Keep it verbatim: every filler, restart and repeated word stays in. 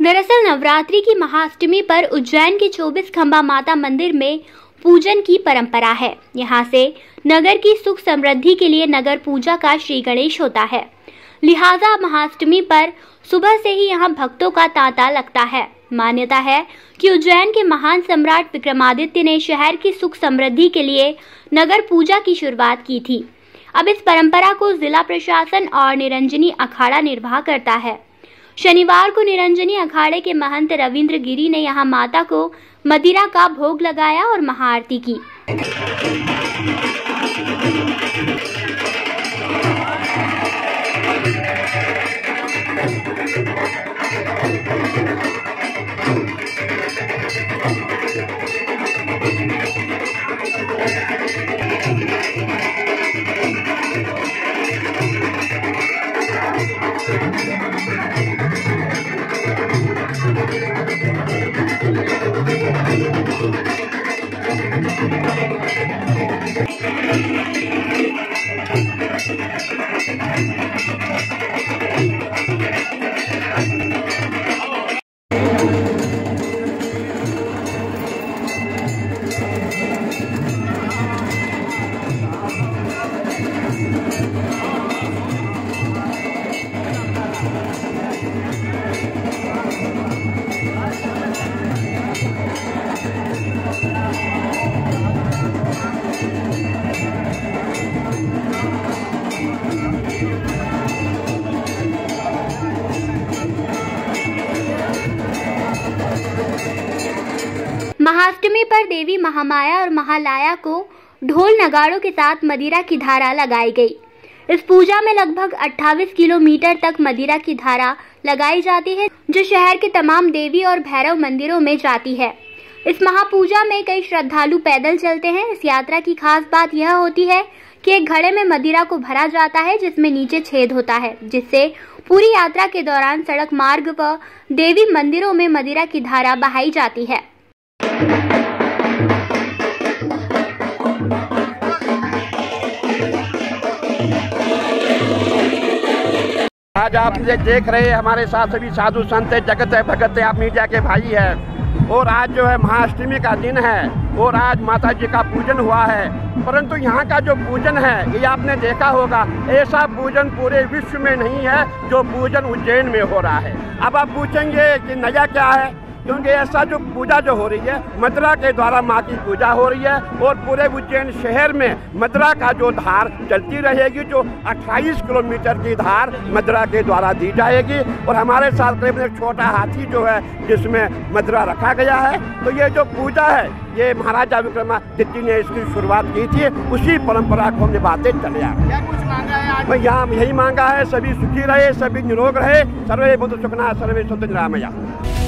दरअसल नवरात्रि की महाअष्टमी पर उज्जैन के चौबीस खंबा माता मंदिर में पूजन की परंपरा है। यहाँ से नगर की सुख समृद्धि के लिए नगर पूजा का श्री गणेश होता है। लिहाजा महाअष्टमी पर सुबह से ही यहाँ भक्तों का तांता लगता है। मान्यता है कि उज्जैन के महान सम्राट विक्रमादित्य ने शहर की सुख समृद्धि के लिए नगर पूजा की शुरुआत की थी। अब इस परंपरा को जिला प्रशासन और निरंजनी अखाड़ा निर्वाह करता है। शनिवार को निरंजनी अखाड़े के महंत रविंद्र गिरी ने यहां माता को मदिरा का भोग लगाया और महाआरती की। महाअष्टमी पर देवी महामाया और महालया को ढोल नगाड़ों के साथ मदिरा की धारा लगाई गई। इस पूजा में लगभग अट्ठाईस किलोमीटर तक मदिरा की धारा लगाई जाती है, जो शहर के तमाम देवी और भैरव मंदिरों में जाती है। इस महापूजा में कई श्रद्धालु पैदल चलते हैं। इस यात्रा की खास बात यह होती है कि एक घड़े में मदिरा को भरा जाता है, जिसमें नीचे छेद होता है, जिससे पूरी यात्रा के दौरान सड़क मार्ग व देवी मंदिरों में मदिरा की धारा बहाई जाती है। आज आप देख रहे हैं हमारे साथ सभी साधु संत जगत है भगत है, आप मीडिया के भाई हैं। और आज जो है महाअष्टमी का दिन है और आज माता जी का पूजन हुआ है। परंतु यहाँ का जो पूजन है ये आपने देखा होगा, ऐसा पूजन पूरे विश्व में नहीं है जो पूजन उज्जैन में हो रहा है। अब आप पूछेंगे कि नया क्या है, क्योंकि ऐसा जो पूजा जो हो रही है मदिरा के द्वारा माँ की पूजा हो रही है और पूरे उज्जैन शहर में मदिरा का जो धार चलती रहेगी, जो अट्ठाईस किलोमीटर की धार मदिरा के द्वारा दी जाएगी। और हमारे साथ करीब एक छोटा हाथी जो है जिसमें मदिरा रखा गया है। तो ये जो पूजा है ये महाराजा विक्रमादित्य ने इसकी शुरुआत की थी, उसी परंपरा को हम निभाते चले आ रहे हैं। यहाँ यही मांगा है, सभी सुखी रहे, सभी निरोग रहे, सर्वे बुद्ध सुखना सर्वे सुंदर रामया।